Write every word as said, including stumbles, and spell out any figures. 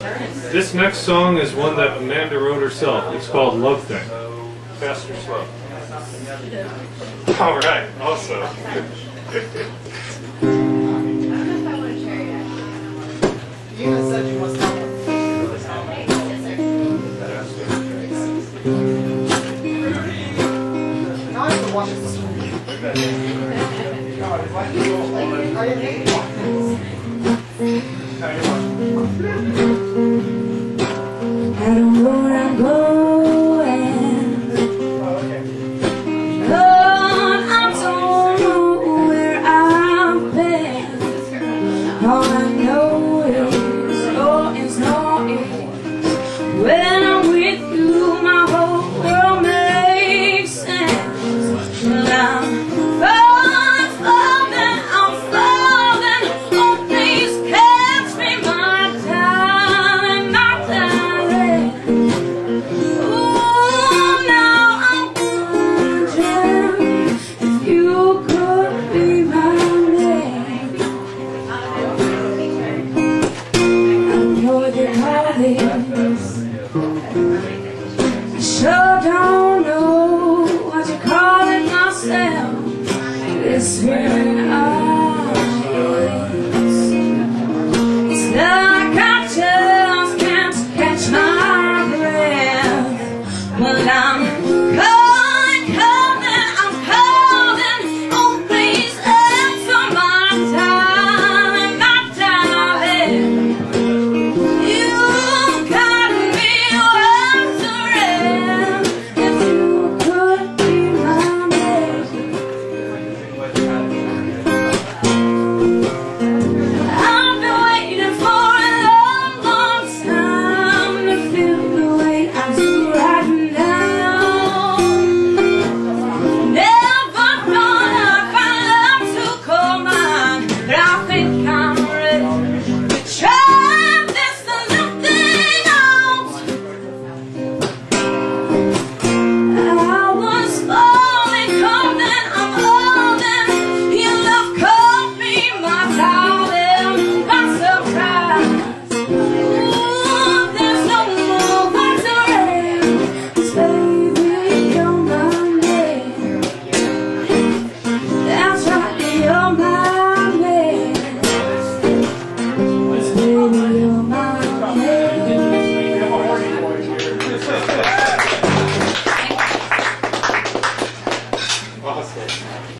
This next song is one that Amanda wrote herself. It's called Love Thing. Fast or slow? All right, also. You even said you must have one. Now I have to watch this movie. God, it's like you all like, I hate watching this. Now you're watching. I don't know where I'm going. Oh, okay. Lord, I don't know where I've been. All I know is, oh, is no is. When I'm with you, my whole world makes sense. And I'm falling, falling, I'm falling. Oh, please catch me, my darling, my darling. Ooh, now I'm wondering if you could be my man. I know you're calling.